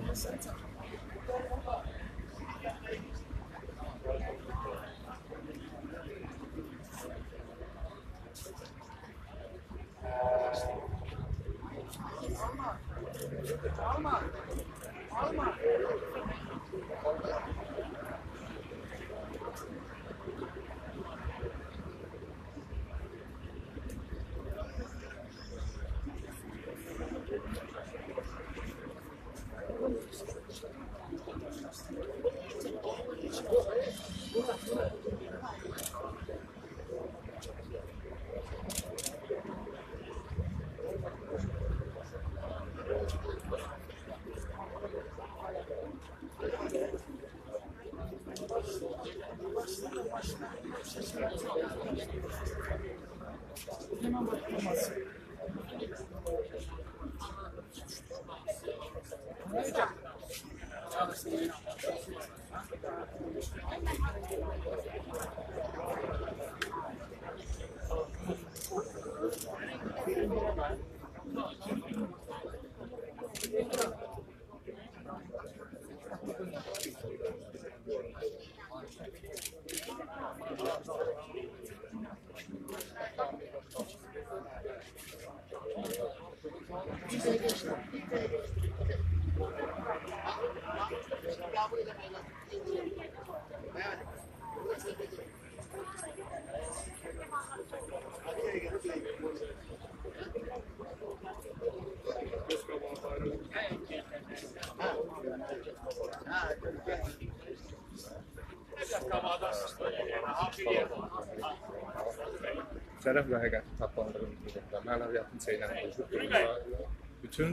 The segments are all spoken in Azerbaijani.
Şərəf və həqiqətin tapdığını müddətdə mənəviyyatın çeynəndiyi bütün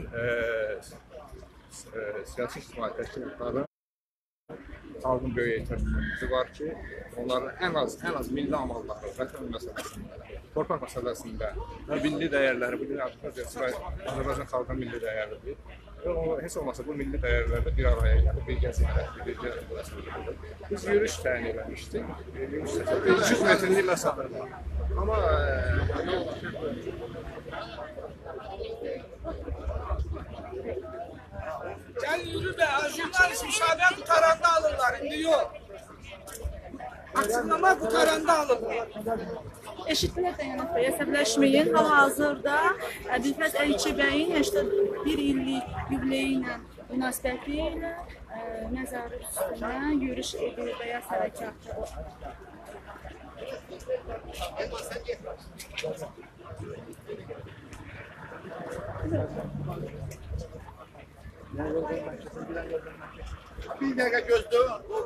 siyasi ictimai təşkilatların xalqın böyük ehtiyacı var ki, onların ən az milli amalları, vətən məsələsində, torpaq məsələsində və milli dəyərləri, bu gün Azərbaycan xalqının milli dəyəridir. Və heç olmasa bu milli dəyərlərdə bir araya gəlib, bir gəzəklər, bir gəzəklər. Biz yürüyüş təyin eləmişdik. 200 metrlik məsafədə. Amma gel yürü be, jurnalist müşahede kurtaranda alırlar, indi yok. Açıklama kurtaranda alırlar. Eşitliklə dayanıqlı əsəbləşməyin hal-hazırda Dilfəz Əliçi bəyin 81 illik yubileyi ilə münasibəti ilə məzarı üstünə yürüyüş edir Bəyaz hərəkatı. Bir dakika gözde.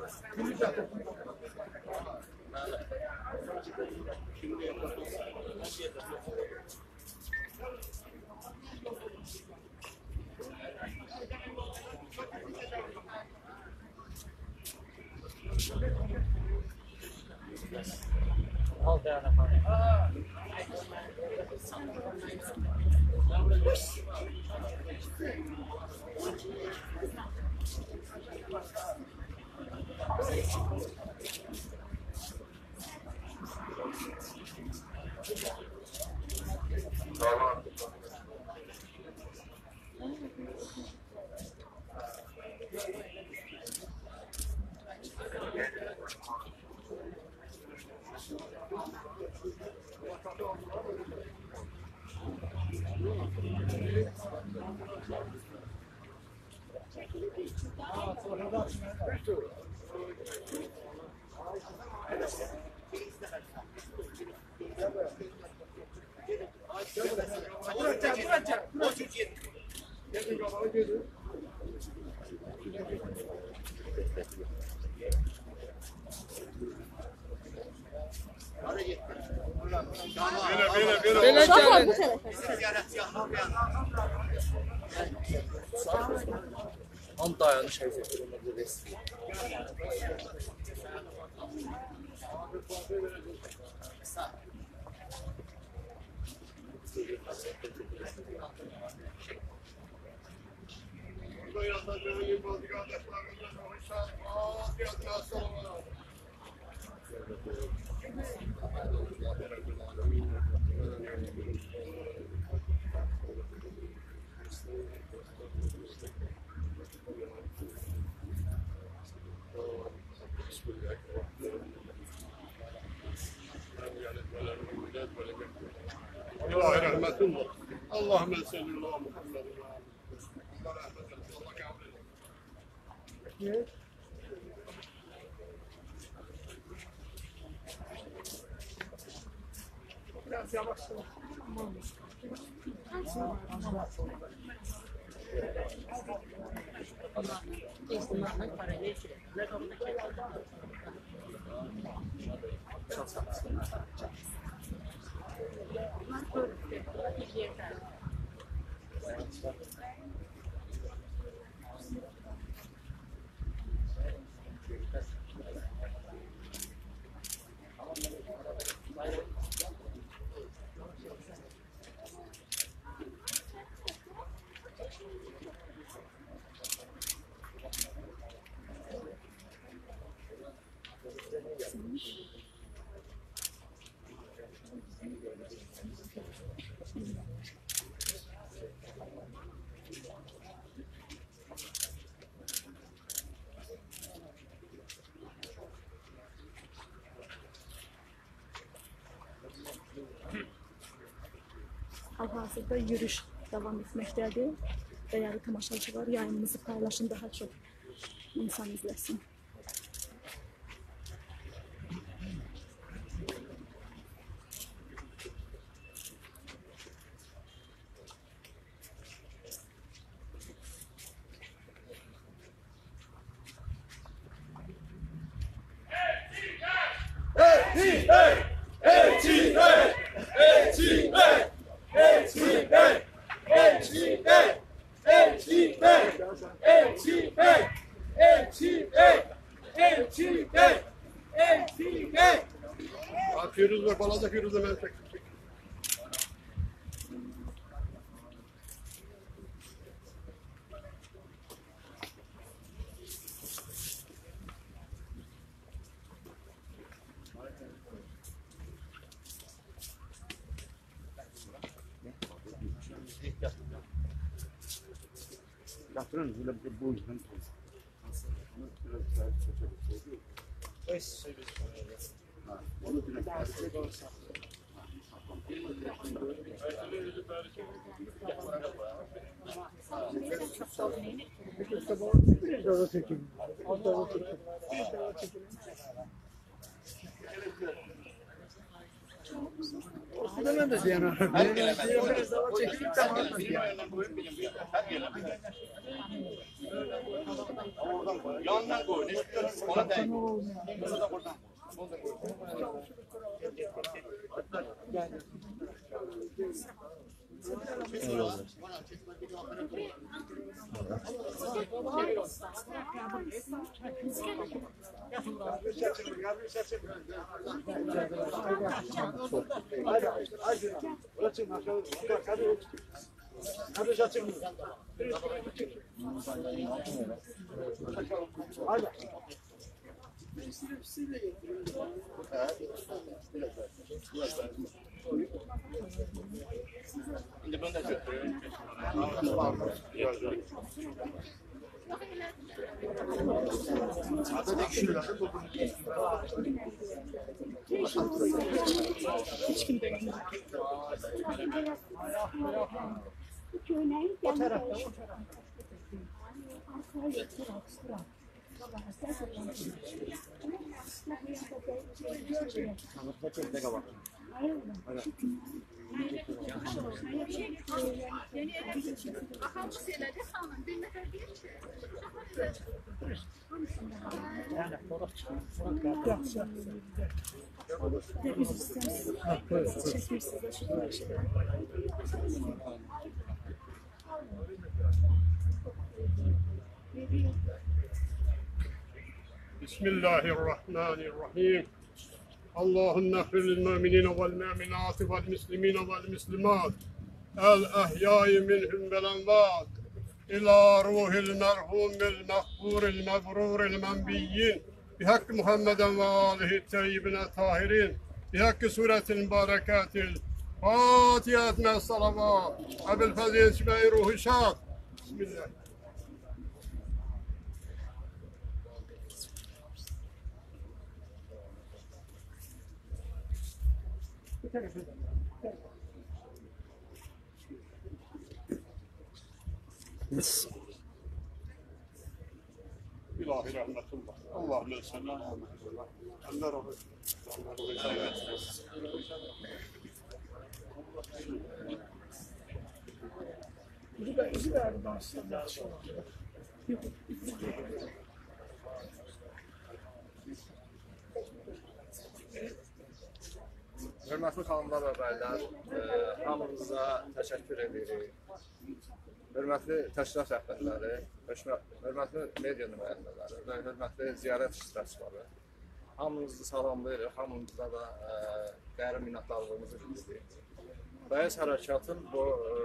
Belə gəlin. Tam dayanış həqiqətində resmi. Allahümme salli ala Muhammed. Allah rahmet eylesin. Allah kabul eylesin. Biraz yavaş. Hal-hazırda yürüyüş devam etməkdədir. Değerli tamaşaçılar, yayınımızı paylaşın, daha çok insan izlesin. Firuze, balaca Firuze ben çektim. Yatırın böyle bir bu yüzden. Onu direkt Ben de Ziyan biraz daha çekilip tamam. yandan koy. Ona denk. Buradan. Şimdi bunu da götürüyorum. Hiç kim beğenmedi. O tarafta. Bismillahirrahmanirrahim. Allahümme eğfir lil müminine vel müminat vel muslimine vel muslimat el ahyai minhum vel envat ila ruhil merhumil mağfuril mebruril menbiyyin bihakkı Muhammeden ve alihi teyyibine tahirin bihakkı suretil mübarekatil Fatiha't me salavat abil fazil şibe ruhu şad. Bismillah. İlahi rahmetullah. Allah'ın sana rahmetullah. Allah rahmet Hörmətli xanımlar və bəylər, hamınıza təşəkkür edirik. Hörmətli təşkilat rəhbərləri, hörmətli media nümayəndələri və hörmətli ziyarət iştirakçıları, hamınızı salamlayırıq, hamınıza da dərin minnətdarlığımızı bildiririk. Bəyiz hərəkatın bu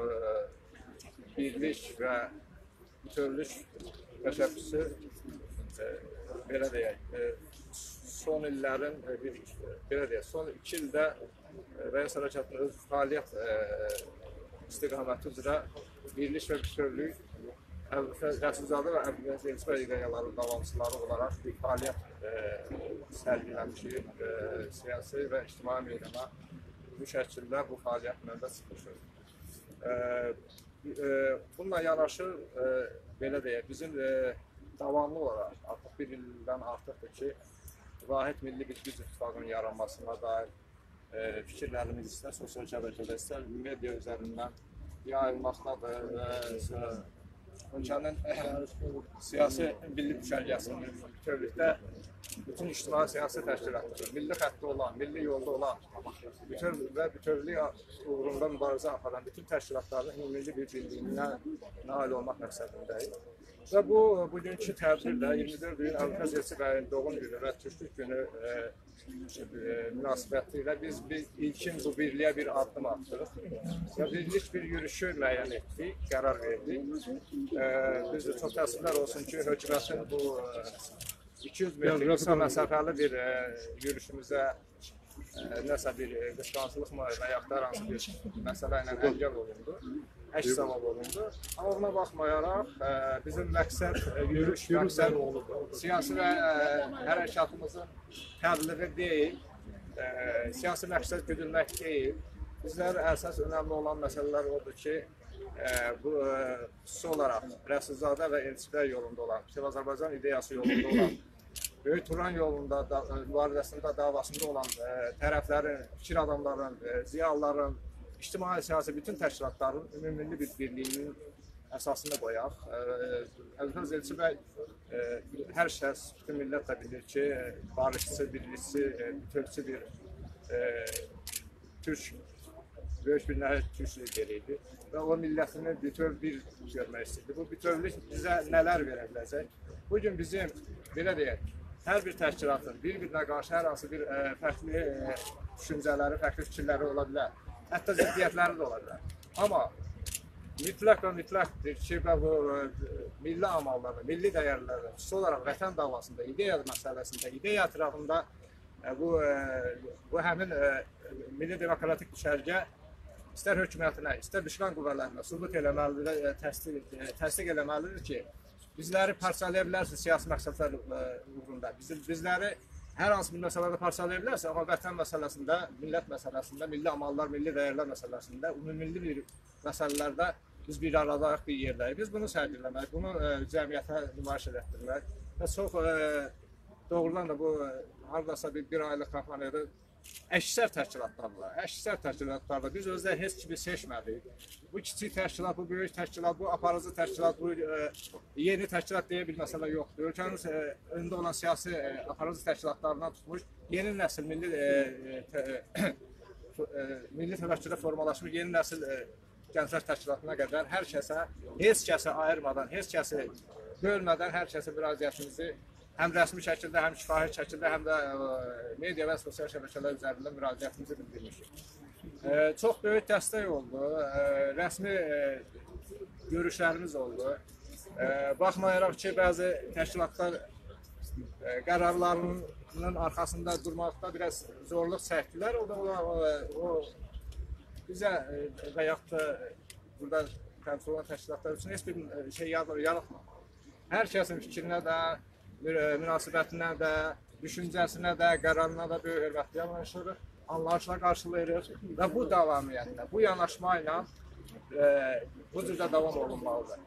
birlik və bütövlük təşəbbüsü, belə deyək, son illərin, belə deyək, son 2 ildə Bəyiz hərəkatının öz fəaliyyət istiqaməti üzrə birlik və bütövlük Rəsulzadə və Əbdülməzid Elçibay ideyaların davamçıları olaraq bir fəaliyyət sərgiləmişik. Siyasi və ictimai meydana bu şəkildə bu fəaliyyətlə də çıxmışıq. Bununla yanaşı, belə deyək, bizim davamlı olaraq artıq bir ildən artıqdır ki, vahid milli bir güc ittifaqının yaranmasına dair fikirlərimiz istər sosial şəbəkədə, istər media üzərindən yayılmaqdadır və ölkənin siyasi milli düşərgəsinin bütövlükdə bütün ictimai siyasi təşkilatları, milli xətti olan, milli yolda olan və bütövlük uğrunda mübarizə aparan bütün təşkilatların ümumilli bir birliyinə nail olmaq məqsədindəyik. Və bugünkü tədbirdə 24 iyun Əbdülməzid Elçibəyin doğum günü və Türklük günü münasibətilə biz ilkin bu birliyə bir addım atdıq və birlik bir yürüyüşü müəyyən etdik, qərar verdik. Biz də çox təəssüflər olsun ki, hökumətin bu 200 metrlik qısa məsafəli bir yürüyüşümüzə nəsə bir qısqancılıqla və yaxud da hər hansı bir məsələ ilə əngəl olundu, əks savab olundu. Amma buna baxmayaraq, bizim məqsəd, yürüyüş məqsəd siyasi və hərəkatımızın təbliği deyil, siyasi məqsəd güdülmək deyil. Bizlər əsas önəmli olan məsələlər odur ki, bu xüsusi olaraq Rəsulzadə və Elçibay yolunda olan, Bütöv Azərbaycan ideyası yolunda olan, Böyük Turan yolunda, mübarizəsində, davasında olan tərəflərin, fikir adamların, ziyalıların, ictimai siyasi bütün təşkilatların ümumilli bir birliyinin əsasını qoyaq. Əbdülməzid Elçibəy hər şəxs, bütün millət də bilir ki, barışçı, birlikçi, bütövlükçü bir Türk, böyük bir nəhayət Türk lideri idi və o millətini bütöv bir görmək istəyirdi. Bu bütövlük bizə nələr verə biləcək? Bugün bizim, belə deyək, hər bir təşkilatın bir-birinə qarşı hər hansı bir fərqli düşüncələri, fərqli fikirləri ola bilər. Hətta ziddiyyətləri də ola bilər. Amma mütləq və mütləqdir ki, bu milli amallarda, milli dəyərlərdə, xüsusi olaraq vətən davasında, ideya məsələsində, ideya ətrafında bu həmin milli demokratik düşərgə istər hökumətinə, istər düşmən qüvvələrinə sübut eləməlidir, təsdiq eləməlidir ki, bizləri parçalaya bilərsiniz siyasi məqsədlər uğrunda. Bizləri hər hansı bir məsələdə parçalaya bilərsiniz, amma vətən məsələsində, millət məsələsində, milli amallar, milli dəyərlər məsələsində, ümumilli bir məsələlərdə biz bir aradayıq, bir yerdəyik. Biz bunu sərgiləmək, bunu cəmiyyətə nümayiş etdirmək və çox doğrudan da bu haradasa bir aylıq kampaniyada əksər təşkilatlarla biz özdə heç kimi seçmədik. Bu kiçik təşkilat, bu böyük təşkilat, bu aparıcı təşkilat, bu yeni təşkilat deyə bir məsələ yoxdur. Ölkənin önündə olan siyasi aparıcı təşkilatlarından tutmuş, yeni nəsil milli təvəkkülə formalaşmış yeni nəsil gənclər təşkilatına qədər hər kəsə, heç kəsə ayırmadan, heç kəsi bölmədən hər kəsə müraciətimizi həm rəsmi şəkildə, həm şifahi şəkildə, həm də media və sosial şəbəkələr üzərində müraciətimizi bildirmişik. Çox böyük dəstək oldu, rəsmi görüşlərimiz oldu. Baxmayaraq ki, bəzi təşkilatlar qərarlarının arxasında durmaqda biraz zorluq çəkdilər. O bizə və yaxud da burada təmsil olan təşkilatlar üçün heç bir şey yaratmadı. Hər kəsin fikrinə də, münasibətinə də, düşüncəsinə də, qərarına da böyük hörmətlə yanaşırıq, anlayışla qarşılayırıq və bu davamiyyətlə, bu yanaşma ilə bu cürdə davam olunmalıdır.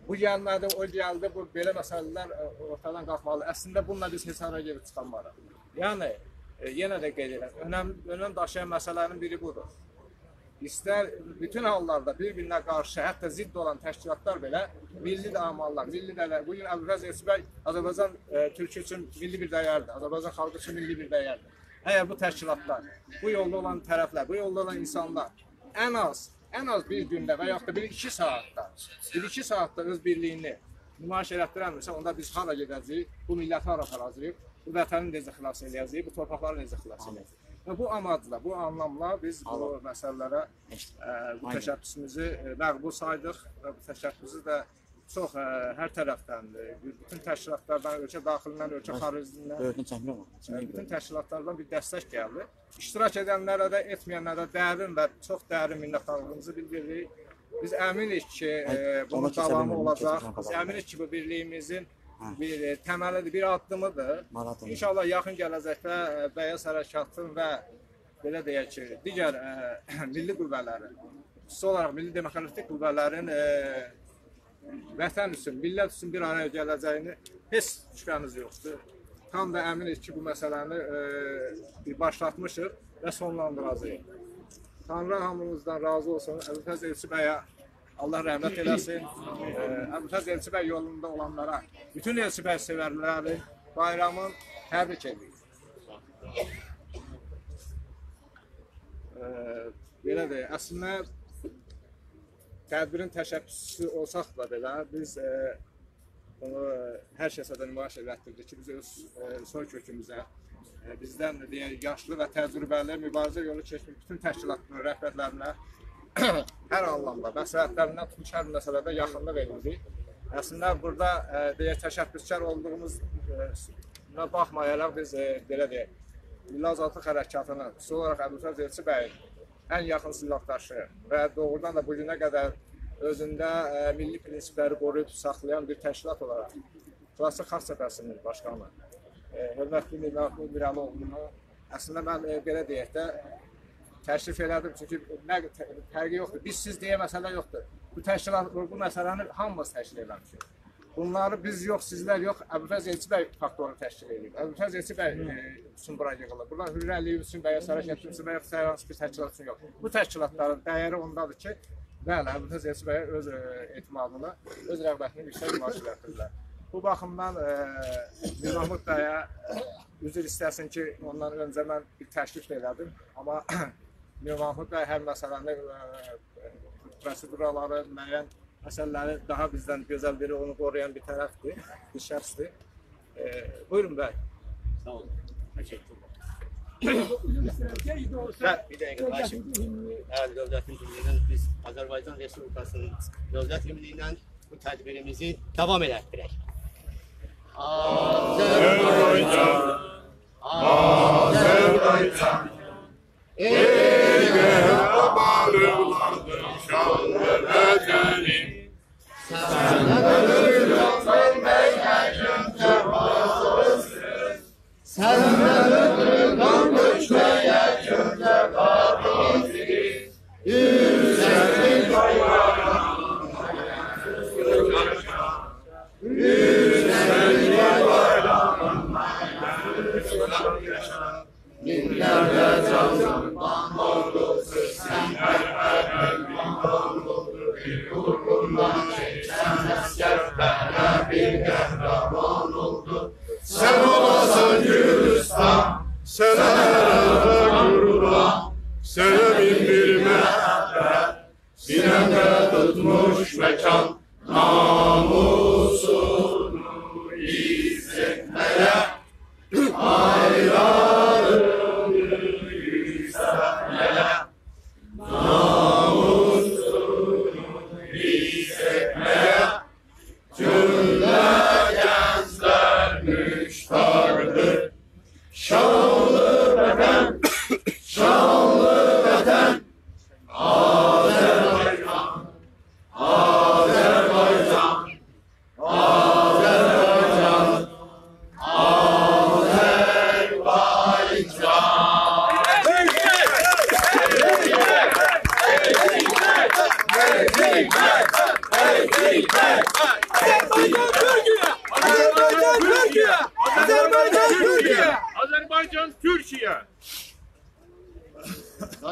Bu gəlmədi, o gəldi, bu belə məsələlər ortadan qalxmalı. Əslində bununla biz heç hara gedib çıxanmarıq. Yəni yenə də qeyd edirəm, önəm daşıyan məsələlərin biri budur. İstər bütün hallarda bir-birinə qarşı, hətta zidd olan təşkilatlar belə milli amallar, milli dəyərlər. Bugün Əbülfəz Elçibəy Azərbaycan Türkiyə üçün milli bir dəyərdir, Azərbaycan xalqı üçün milli bir dəyərdir. Əgər bu təşkilatlar, bu yolda olan tərəflər, bu yolda olan insanlar ən az bir gündə və yaxud da 1-2 saatda öz birliyini nümayiş elətdirəmirsə, onda biz hara gedəcəyik, bu milləti hara aparacağıq, bu vətəni necə xilas edəcəyik, bu torpaqları necə xilas edəcəyik. Və bu amacla, bu anlamla biz bu məsələlərə bu təşəbbüsümüzü məqbul saydıq və bu təşəbbüsü də çox hər tərəfdən, bütün təşkilatlardan, ölkə daxilindən, ölkə xaricindən, bütün təşkilatlardan bir dəstək gəldi. İştirak edənlərə də, etməyənlərə dərin və çox dərin minnətdarlığımızı bildiririk. Biz əminik ki, bunun davamı olacaq. Biz əminik ki, bu birliyimizin bir təməlidir, bir addımıdır. İnşallah yaxın gələcəkdə Bəyaz Hərəkatın və belə deyək ki, digər milli qüvvələrin, xüsusi olaraq milli demokratik qüvvələrin vətən üçün, millət üçün bir araya gələcəyini heç şübhəmiz yoxdur. Tam da əminik ki, bu məsələni bir başlatmışıq və sonlandıracağıq. Tanrı hamımızdan razı olsun. Əbülfəz Elçibəyə Allah rəhmət eləsin. Əbülfəz Elçibəy yolunda olanlara, bütün Elçibəy sevərləri bayramın təbrik edir. Belə deyək, əslində tədbirin təşəbbüsü olsaq da belə, biz bunu hər kəsə də nümayiş elətdirdik ki, biz öz soy kökümüzə, bizdən deyək, yaşlı və təcrübəli mübarizə yolu keçmiş bütün təşkilatların rəhbərlərinə hər anlamda, məsləhətlərindən tutmuş hər məsələdə yaxınlıq edildik. Əslində burada deyək, təşəbbüskar olduğumuzuna baxmayaraq biz belə deyək, Milli Azadlıq Hərəkatının, xüsusi olaraq Əbülfəz Elçibəyin ən yaxın silahdaşı və doğrudan da bugünə qədər özündə milli prinsipləri qoruyub saxlayan bir təşkilat olaraq Klasik Xalq Cəbhəsinin başqanı, hörmətli Mirəli Mirəloğlunu əslində mən belə deyək də təşrif elədim, çünki fərqi yoxdur. Biz siz deyə məsələ yoxdur. Bu təşkilat, bu məsələni hamımız təşkil eləmişik. Bunları biz yox, sizlər yox, Əbülfəz Elçibəy faktoru təşkil edib. Əbülfəz Elçibəy üçün bura yığılır. Burada Hürriyyə Əliyev üçün, Bəyaz Hərəkatı üçün və yaxud hər hansı bir təşkilat üçün yox. Bu təşkilatların dəyəri ondadır ki, bəli, Əbülfəz Elçibəyə öz etimadını, öz rəğbətini yüksək nümayiş elətdirirlər. Bu baxımdan Mir Mahmud bəyə üzr istəsin ki, ondan öncə mən bir təklif elədim. Amma Mir Mahmud bəy hər məsələni, proseduraları, müəyyən məsələləri daha bizdən gözəl biri, onu qoruyan bir tərəfdir, bir şəxsdir. Buyurun bəy. Sağ olun. Təşəkkürlər. Bir dəqiqə, Haşim. Əgər dövlətin birliyindən biz Azərbaycan Respublikasının dövlət birliyindən bu tədbirimizi davam elətdirək. Azərbaycan, Azərbaycan, ey qəhrəmanlardır şanlı vətənim, səndən ölürəm verməyəcəm cəvazısız, səndən ölürəm döşməyə kömlə qabiliz, yüksəklik bayrağım, yüksəklik bayrağım, minlərlə canımdan olduqsuz, sən bərbədən oldu, bir uğrundan çəksən əskər, bərə bir qəhrəman oldu. Sən olasan Gürcistan, sənə ərəbə qurban, sənə min bir məhəbbət, sinəmdə tutmuş məkan, namusunu hiss etməyə, aylarını yükseltməyə, namusunu hiss etməyə, cümlə gəl.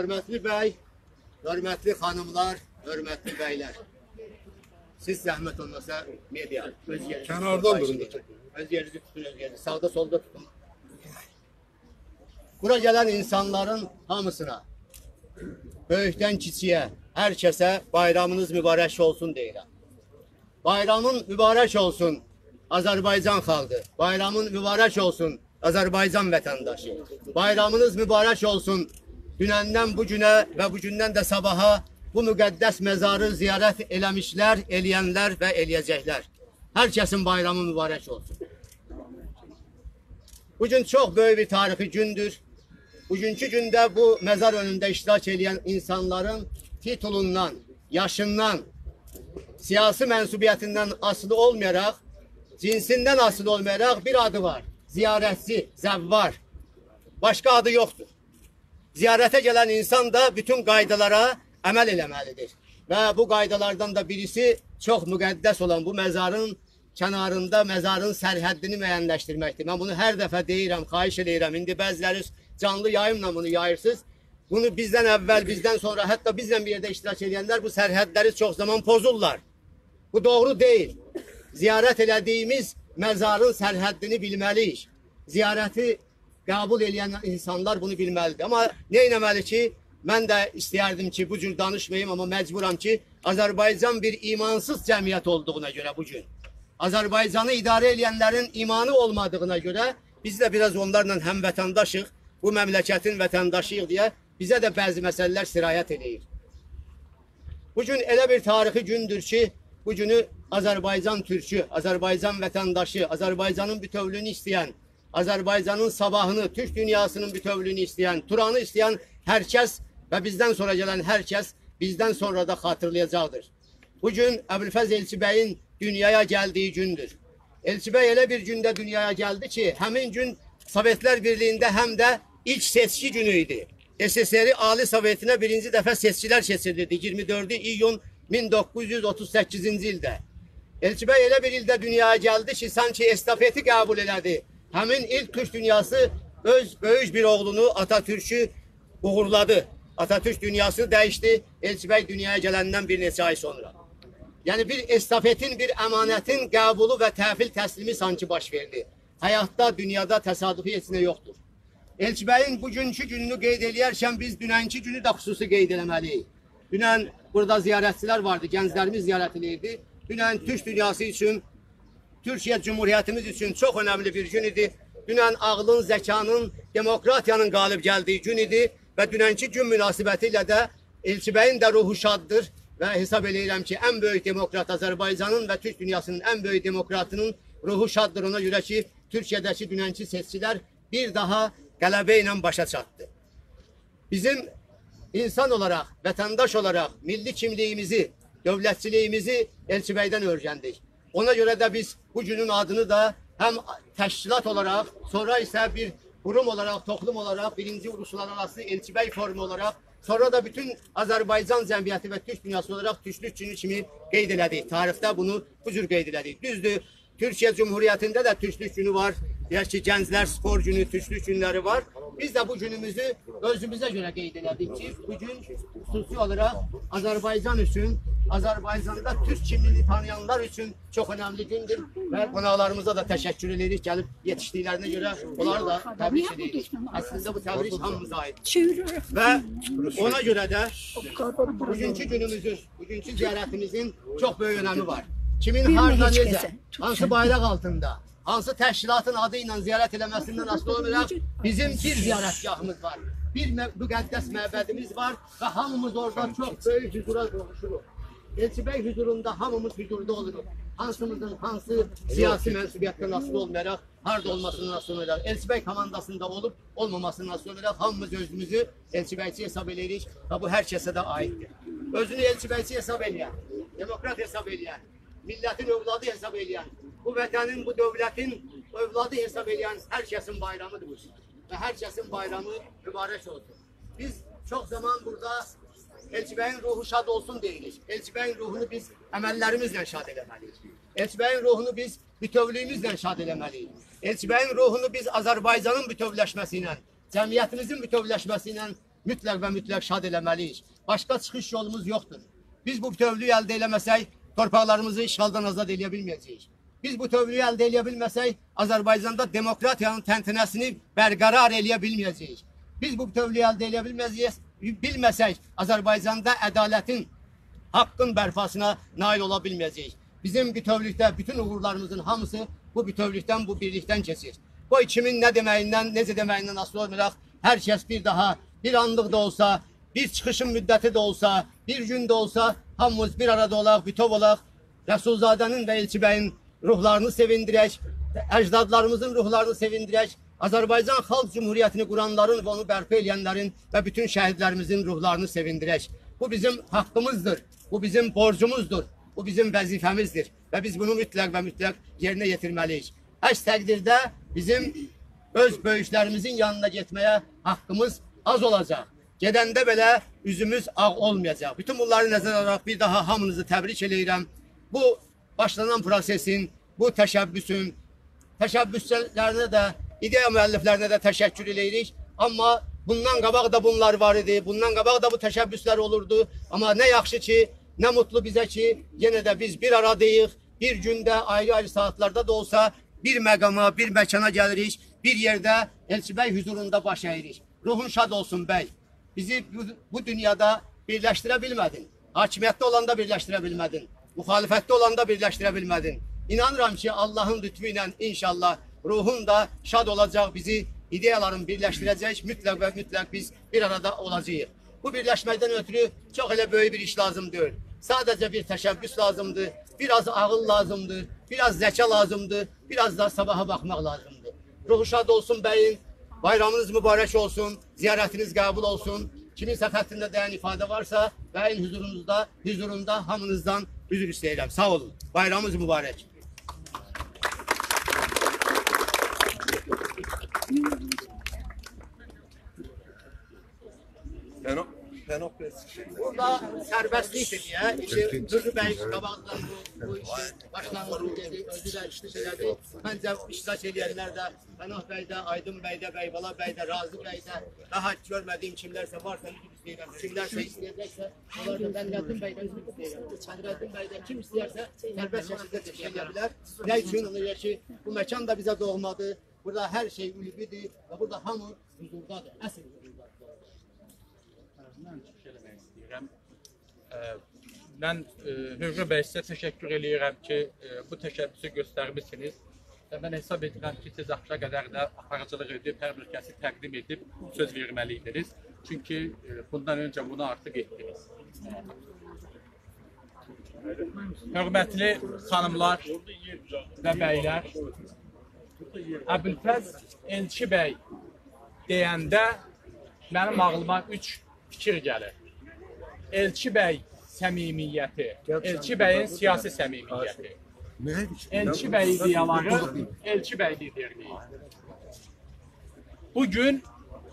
Hörmətli bəy, hörmətli xanımlar, hörmətli bəylər. Siz zəhmət olmasa media, öz yerinizi Kənardan durun. öz yerinizi tutun, öz yerinizi. Sağda solda tutun. Bura gələn insanların hamısına, böyükdən kiçiyə, hər kəsə bayramınız mübarək olsun deyirəm. Bayramın mübarək olsun Azərbaycan xalqı. Bayramın mübarək olsun Azərbaycan vətəndaşı. Bayramınız mübarək olsun dünəndən bu günə və bu gündən də sabaha bu müqəddəs məzarı ziyarət eləmişlər, eləyənlər və eləyəcəklər. Hər kəsin bayramı mübarək olsun. Bugün çox böyük bir tarixi gündür. Bugünkü gündə bu məzar önündə iştirak edən insanların titulundan, yaşından, siyasi mənsubiyyətindən asılı olmayaraq, cinsindən asılı olmayaraq bir adı var. Ziyarətçi, zəvvar. Başqa adı yoxdur. Ziyarətə gələn insan da bütün qaydalara əməl eləməlidir. Və bu qaydalardan da birisi çox müqəddəs olan bu məzarın kənarında məzarın sərhəddini müəyyənləşdirməkdir. Mən bunu hər dəfə deyirəm, xahiş edirəm. İndi bəziləri canlı yayımla bunu yayırsınız. Bunu bizdən əvvəl, bizdən sonra, hətta bizlə bir yerdə iştirak edənlər bu sərhədləri çox zaman pozurlar. Bu doğru deyil. Ziyarət elədiyimiz məzarın sərhəddini bilməliyik. Ziyarəti qəbul edən insanlar bunu bilməlidir. Amma nə etməli ki, mən də istəyərdim ki, bu cür danışmayayım, amma məcburam ki, Azərbaycan bir imansız cəmiyyət olduğuna görə bugün, Azərbaycanı idarə edənlərin imanı olmadığına görə biz də biraz onlarla həmvətəndaşıq, bu məmləkətin vətəndaşıyıq deyə bizə də bəzi məsələlər sirayət edir. Bugün elə bir tarixi gündür ki, bu günü Azərbaycan türkü, Azərbaycan vətəndaşı, Azərbaycanın bütövlüyünü istəyən, Azərbaycanın sabahını, Türk dünyasının bütövlüyünü istəyən, Turanı istəyən hər kəs və bizdən sonra gələn hər kəs bizdən sonra da xatırlayacaqdır. Bugün Əbülfəz Elçibəyin dünyaya gəldiyi gündür. Elçibəy elə bir gündə dünyaya gəldi ki, həmin gün Sovetlər Birliyində həm də ilk seçki günü idi. SSR Ali Sovetinə birinci dəfə seçkilər keçirildi 24 iyun 1938-ci ildə. Elçibəy elə bir ildə dünyaya gəldi ki, sanki estafeti qəbul elədi. Həmin ilk Türk dünyası öz böyük bir oğlunu Atatürk'ü uğurladı. Atatürk dünyasını dəyişdi. Elçibəy dünyaya gələndən bir neçə ay sonra. Yəni bir estafetin, bir əmanətin qəbulu və təhvil təslimi sanki baş verdi. Həyatda, dünyada təsadüfi heç nə yoxdur. Elçibəyin bugünkü gününü qeyd eləyərkən biz dünənki günü də xüsusi qeyd eləməliyik. Dünən burada ziyarətçilər vardı, gənclərimiz ziyarət edirdi. Dünən Türk dünyası üçün, Türkiyə Cumhuriyyətimiz üçün çox önəmli bir gün idi. Dünən ağlın, zəkanın, demokratiyanın qalib gəldiyi gün idi və dünənki gün münasibəti ilə də Elçibəyin də ruhu şaddır və hesab edirəm ki, ən böyük demokrat Azərbaycanın və Türk dünyasının ən böyük demokratının ruhu şaddır ona görə ki, Türkiyədəki dünənki seçkilər bir daha qələbə ilə başa çatdı. Bizim insan olaraq, vətəndaş olaraq milli kimliyimizi, dövlətçiliyimizi Elçibəydən öyrəndik. Ona görə də biz bu günün adını da həm təşkilat olaraq, sonra isə bir qurum olaraq, toplum olaraq, birinci uluslararası Elçibəy forumu olaraq, sonra da bütün Azərbaycan cəmiyyəti və Türk dünyası olaraq Türklük günü kimi qeyd elədik. Tarixdə bunu bu cür qeyd elədik. Düzdür, Türkiyə Cumhuriyyətində də Türklük günü var. Deyək ki, gənclər spor günü, Türklük günləri var. Biz də bu günümüzü özümüzə görə qeyd elədik ki, bu gün xüsusi olaraq Azərbaycan üçün, Azərbaycanda Türk kimliyini tanıyanlar üçün çox önəmli gündür və qonaqlarımıza da təşəkkür edirik. Gəlib yetişdiklərinə görə onları da təbrik edirik. Əslində bu təbrik hamımıza aiddir. Və ona görə də bugünkü günümüzün, bugünkü ziyarətimizin çox böyük önəmi var. Kimin harda necə, hansı bayraq altında, hansı təşkilatın adı ilə ziyarət eləməsindən asılı olmayaraq bizim bir ziyarətgahımız var. Bir müqəddəs məbədimiz var və hamımız orada çox böyük hüzura qovuşuruq. Elçibəy hüzurunda hamımız hüzurda oluruq. Hansımızın hansı siyasi mənsubiyyətdən asılı olmayaraq, harada olmasından asılı olmayaraq, Elçibəy komandasında olub olmamasından asılı olmayaraq hamımız özümüzü Elçibəyçi hesab edirik və bu hər kəsə də aiddir. Özünü Elçibəyçi hesab edən, demokrat hesab edən, millətin övladı hesab edən, bu vətənin, bu dövlətin övladı hesab edən hər kəsin bayramıdır bu. Və hər kəsin bayramı mübarək olsun. Biz çox zaman burada Elçibəyin ruhu şad olsun deyirik. Elçibəyin ruhunu biz əməllərimizlə şad eləməliyik. Elçibəyin ruhunu biz bütövlüyümüzlə şad eləməliyik. Elçibəyin ruhunu biz Azərbaycanın bütövləşməsi ilə, cəmiyyətimizin bütövləşməsi ilə mütləq və mütləq şad eləməliyik. Başqa çıxış yolumuz yoxdur. Biz bu bütövlüyü əldə eləməsək, torpaqlarımızı işğaldan azad eləyə bilməyəcəyik. Biz bu bütövlüyü əldə eləyə bilməsək, Azərbaycanda demokratiyanın təntənəsini bərqərar eləyə bilməyəcəyik. Biz bu bütövlüyü əldə eləyə bilməsək, Azərbaycanda ədalətin, haqqın bərpasına nail ola bilməyəcəyik. Bizim bütövlükdə bütün uğurlarımızın hamısı bu bütövlükdən, bu birlikdən keçir. Bu kimin nə deməyindən, necə deməyindən asılı olmayaraq, hər kəs bir daha, bir anlıq da olsa, bir çıxışın müddəti də olsa, bir gün də olsa, hamımız bir arada olaq, bütöv olaq, Rəsulzadənin və Elçi bəyin ruhlarını sevindirək, əcdadlarımızın ruhlarını sevindirək, Azərbaycan Xalq Cumhuriyyətini quranların və onu bərpa edənlərin və bütün şəhidlərimizin ruhlarını sevindirək. Bu bizim haqqımızdır, bu bizim borcumuzdur, bu bizim vəzifəmizdir və biz bunu mütləq və mütləq yerinə yetirməliyik. Əks təqdirdə bizim öz böyüklərimizin yanına getməyə haqqımız az olacaq. Gedəndə belə üzümüz ağ olmayacaq. Bütün bunları nəzərə alaraq bir daha hamınızı təbrik edirəm. Bu başlanan prosesin, bu təşəbbüsün, təşəbbüsçilərinə də, ideya müəlliflərinə də təşəkkür edirik. Amma bundan qabaq da bunlar var idi, bundan qabaq da bu təşəbbüslər olurdu. Amma nə yaxşı ki, nə mutlu bizə ki, yenə də biz bir aradayıq, bir gündə, ayrı-ayrı saatlarda da olsa bir məqama, bir məkana gəlirik, bir yerdə Elçi bəy huzurunda baş əyirik. Ruhun şad olsun bəy. Bizi bu dünyada birləşdirə bilmədin. Hakimiyyətdə olanda birləşdirə bilmədin. Müxalifətdə olanda birləşdirə bilmədin. İnanıram ki, Allahın lütfü ilə inşallah ruhun da şad olacaq, bizi ideyaların birləşdirəcək, mütləq və mütləq biz bir arada olacağıq. Bu birləşməkdən ötürü çox elə böyük bir iş lazım deyil. Sadəcə bir təşəbbüs lazımdır, biraz ağıl lazımdır, biraz zəka lazımdır, biraz da sabaha baxmaq lazımdır. Ruhu şad olsun bəyin, bayramınız mübarək olsun, ziyarətiniz qəbul olsun. Kiminsə xəttində dəyən ifadə varsa, bəyin huzurunda hamınızdan üzr istəyirəm. Sağ olun, bayramınız mübarək. Burada sərbəstlikdir deyə, Dürrü bəy qabaqdan bu işin başlanğıcını dedi, özü də işlədi. Məncə iştirak edənlər də, Pənah bəy də, Aydın bəy də, Bəybala bəy də, Razı bəy də, daha görmədiyim kimlərsə varsa üzr istəyirəm. Kimlərsə istəyəcəksə, onlar da Bədrəddin bəydən üzr istəyirəm. Bədrəddin bəy də kim istəyərsə, sərbəst şəkildə təşkil edə bilər. Nə üçün ona ki, bu məkan da bizə doğmadır, burada hər şey ülvidir və burada hamı huzurdadır, əsl huzurdadır. Mən çıxış eləmək istəyirəm. Mən Hürrü bəy sizə təşəkkür edirəm ki, bu təşəbbüsü göstərmişsiniz və mən hesab edirəm ki, siz axşa qədər də aparıcılıq edib, hər bir kəsi təqdim edib söz verməliydiniz. Çünki bundan öncə bunu artıq etdiniz. Hörmətli xanımlar və bəylər, Əbülfəz Elçi bəy deyəndə mənim ağlıma 3 fikir gəlir. Elçi bəy səmimiyyəti, Elçi bəyin siyasi səmimiyyəti, Elçi bəy ideyaları, Elçi bəy liderliyi. Bugün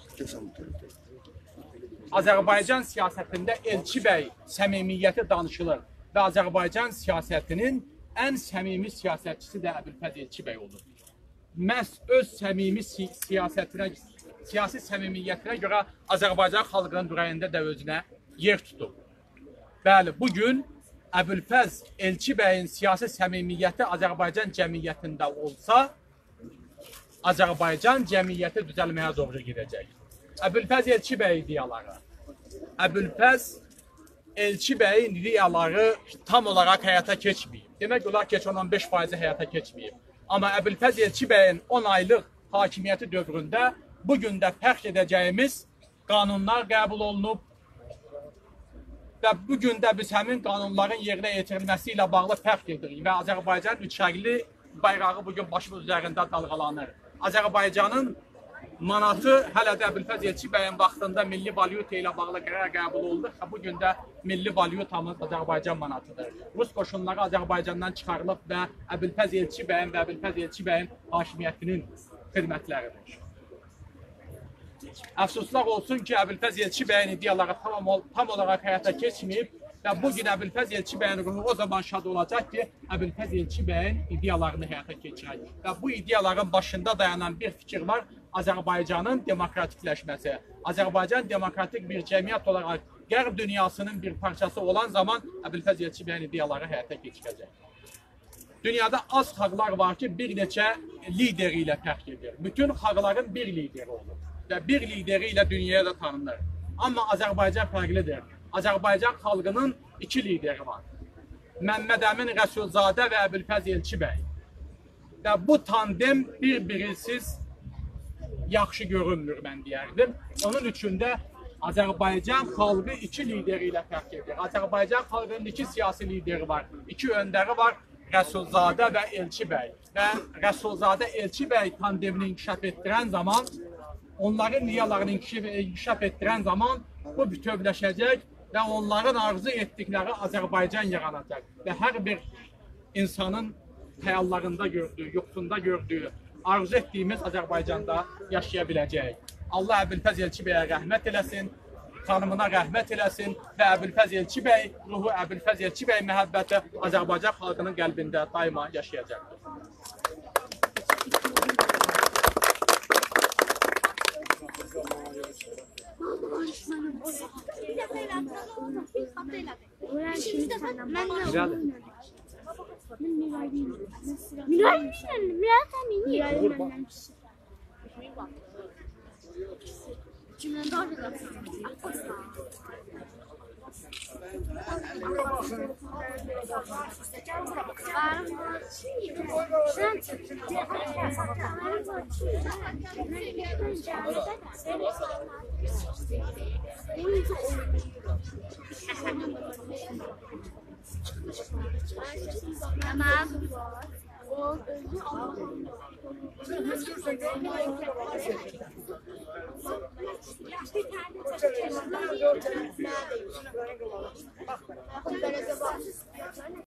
Azərbaycan siyasətində Elçi bəy səmimiyyəti danışılır və Azərbaycan siyasətinin ən səmimi siyasətçisi də Əbülfəz Elçi bəy olur. Məhz öz səmimi siyasi səmimiyyətinə görə Azərbaycan xalqının ürəyində də özünə yer tutub. Bəli, bugün Əbülfəz Elçi bəyin siyasi səmimiyyəti Azərbaycan cəmiyyətində olsa, Azərbaycan cəmiyyəti düzəlməyə doğru gedəcək. Əbülfəz Elçi bəy ideyaları. Əbülfəz Elçi bəyin ideyaları tam olaraq həyata keçməyib. Demək olar ki, 10-15% həyata keçməyib. Amma Əbülfəz Elçi bəyin 10 aylıq hakimiyyəti dövründə bugün də fəxr edəcəyimiz qanunlar qəbul olunub və bugün də biz həmin qanunların yerinə yetirilməsi ilə bağlı fəxr edirik və Azərbaycan üçərli bayrağı bugün başımız üzərində dalğalanır. Azərbaycanın manatı hələ də Əbülfəz Elçi bəyin vaxtında milli valyuta ilə bağlı qərar qəbul oldu və bugün də milli valyutamız Azərbaycan manatıdır. Rus qoşunları Azərbaycandan çıxarılıb və Əbülfəz Elçi bəyin və Əbülfəz Elçi bəyin hakimiyyətinin xidmətləridir. Əfsuslar olsun ki, Əbülfəz Elçi bəyin ideyaları tam olaraq həyata keçməyib və bugün Əbülfəz Elçi bəyin ruhu o zaman şad olacaq ki, Əbülfəz Elçi bəyin ideyalarını həyata keçirək. Və bu ideyaların başında dayanan bir fikir var, Azərbaycanın demokratikləşməsi, Azərbaycan demokratik bir cəmiyyət olaraq Qərb dünyasının bir parçası olan zaman Əbülfəz Elçi bəyin ideyaları həyata keçirəcək. Dünyada az xalqlar var ki, bir neçə lideri ilə fərq edir. Bütün xalqların bir lideri olur və bir lideri ilə dünyaya da tanınır. Amma Azərbaycan fərqlidir. Azərbaycan xalqının iki lideri var. Məmməd Əmin Rəsulzadə və Əbülfəz Elçi bəy. Və bu tandem bir-birisiz yaxşı görünmür, mən deyərdim. Onun üçün də Azərbaycan xalqı iki lideri ilə fərq edir. Azərbaycan xalqının iki siyasi lideri var. İki öndəri var, Rəsulzadə və Elçi bəy. Və Rəsulzadə Elçi bəy tandemini inkişaf etdirən zaman, onların niyalarını inkişaf etdirən zaman bu bütövləşəcək və onların arzu etdikləri Azərbaycan yaranacaq. Və hər bir insanın xəyallarında gördüyü, yuxusunda gördüyü, arzu etdiyimiz Azərbaycanda yaşaya biləcək. Allah Əbülfəz Elçi bəyə rəhmət eləsin, xanımına rəhmət eləsin və Əbülfəz Elçi bəy, ruhu Əbülfəz Elçi bəy məhəbbəti Azərbaycan xalqının qəlbində daima yaşayacaqdır. Tamam.